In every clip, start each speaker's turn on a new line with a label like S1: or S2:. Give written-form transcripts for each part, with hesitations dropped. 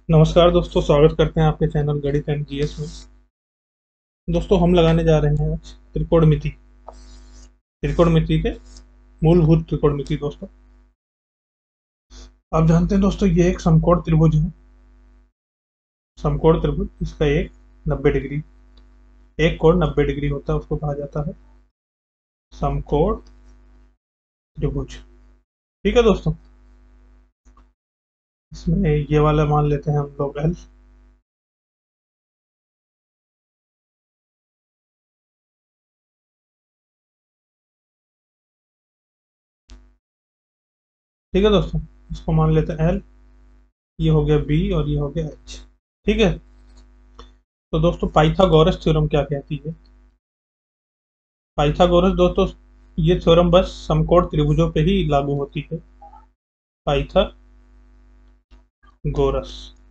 S1: नमस्कार दोस्तों, स्वागत करते हैं आपके चैनल गणित एंड जीएस में। दोस्तों, हम लगाने जा रहे हैं आज त्रिकोणमिति। त्रिकोणमिति के मूलभूत त्रिकोणमिति। दोस्तों, आप जानते हैं दोस्तों, ये एक समकोण त्रिभुज है। समकोण त्रिभुज, इसका एक 90 डिग्री, एक कोण 90 डिग्री होता है, उसको कहा जाता है समकोण त्रिभुज। ठीक है दोस्तों, इसमें ये वाला मान लेते हैं हम लोग एल। ठीक है दोस्तों, इसको मान लेते हैं एल। ये हो गया बी और ये हो गया एच। ठीक है। तो दोस्तों, पाइथागोरस थ्योरम क्या कहती है? पाइथागोरस दोस्तों, ये थ्योरम बस समकोण त्रिभुजों पे ही लागू होती है। पाइथागोरस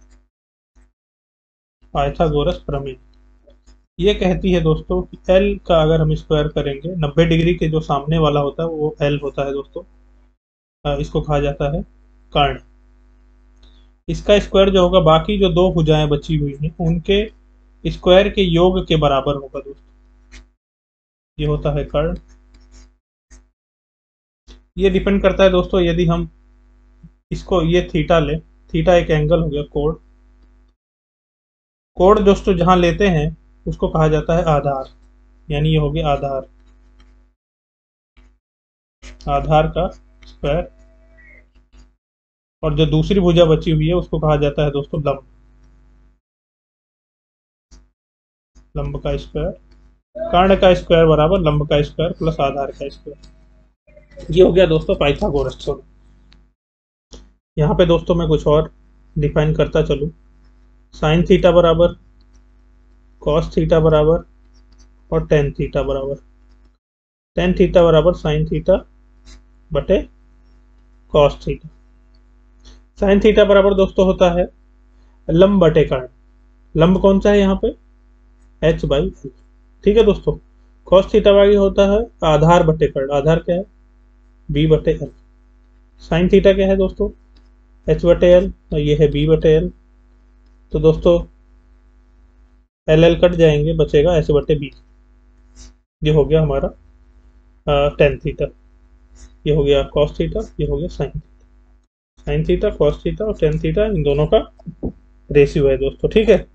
S1: पाइथागोरस प्रमेय ये कहती है दोस्तों कि एल का अगर हम स्क्वायर करेंगे, 90 डिग्री के जो सामने वाला होता है वो एल होता है दोस्तों। इसको कहा जाता है कर्ण। इसका स्क्वायर जो होगा, बाकी जो दो भुजाएं बची हुई हैं उनके स्क्वायर के योग के बराबर होगा दोस्तों। ये होता है कर्ण। ये डिपेंड करता है दोस्तों, यदि हम इसको ये थीटा ले, थीटा एक एंगल हो गया। कोण, कोण दोस्तों जहां लेते हैं उसको कहा जाता है आधार। यानी ये हो गया आधार, आधार का स्क्वायर। और जो दूसरी भुजा बची हुई है उसको कहा जाता है दोस्तों लंब, लंब का स्क्वायर। कर्ण का स्क्वायर बराबर लंब का स्क्वायर प्लस आधार का स्क्वायर। ये हो गया दोस्तों पाइथागोरस थ्योरम। यहाँ पे दोस्तों मैं कुछ और डिफाइन करता चलूँ। साइन थीटा बराबर कॉस थीटा बराबर और टेन थीटा बराबर, टेन थीटा बराबर साइन थीटा बटे कॉस थीटा। साइन थीटा बराबर दोस्तों होता है लंब बटे कर्ण। लंब कौन सा है यहाँ पे? H by L. ठीक है दोस्तों। कॉस थीटा बाई होता है आधार बटे कर्ण। आधार क्या है? बी बटे एल। साइन थीटा क्या है दोस्तों? एच बटे एल और ये है बी बटे एल। तो दोस्तों एल एल कट जाएंगे, बचेगा एच बटे बी। ये हो गया हमारा टेन थीटा। ये हो गया कॉस थीटा, ये हो गया sine theta. Sine theta, cos theta और टेन थीटा, इन दोनों का रेशियो है दोस्तों। ठीक है।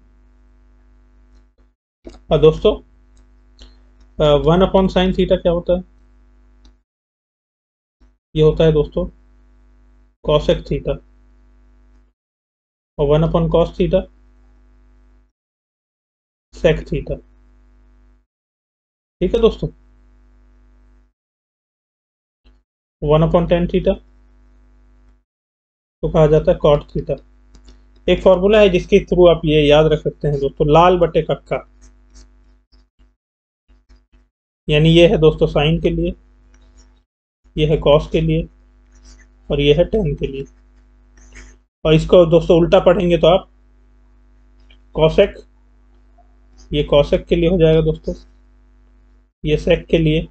S1: और दोस्तों, वन अपॉन साइन थीटा क्या होता है? ये होता है दोस्तों कॉसेक थीटा। और one upon cos theta sec theta. ठीक है दोस्तों। वन अपॉन टेन थीटा तो कहा जाता है कॉट थीटा। एक फॉर्मूला है जिसके थ्रू आप ये याद रख सकते हैं दोस्तों, लाल बटे कक्का। यानी ये है दोस्तों साइन के लिए, ये है कॉस के लिए और ये है टेन के लिए। और इसको दोस्तों उल्टा पढ़ेंगे तो आप कॉसेक, ये कॉसेक के लिए हो जाएगा दोस्तों, ये सेक के लिए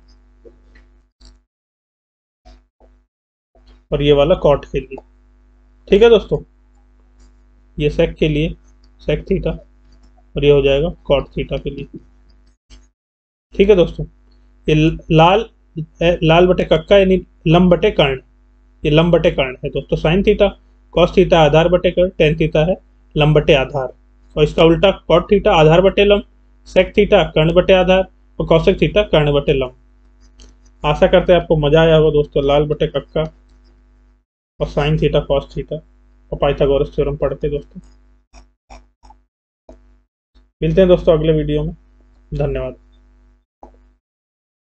S1: और ये वाला कॉट के लिए। ठीक है दोस्तों, ये सेक के लिए सेक थीटा और ये हो जाएगा कॉट थीटा के लिए। ठीक है दोस्तों। ये लाल लाल बटे कक्का यानी लंब बटे कर्ण, ये लंब बटे कर्ण है दोस्तों। साइन थीटा कॉस थीटा आधार बटे कर्ण, टेन थीटा है लंब बटे आधार। और इसका उल्टा कॉट थीटा आधार बटे लंब, सेक थीटा कर्ण बटे आधार और कॉसेक थीटा कर्ण बटे लंब। आशा करते हैं आपको मजा आया होगा दोस्तों, लाल बटे कक्का और साइन थीटा कॉस थीटा और पाइथागोरस थ्योरम पढ़ के दोस्तों। मिलते हैं दोस्तों अगले वीडियो में। धन्यवाद।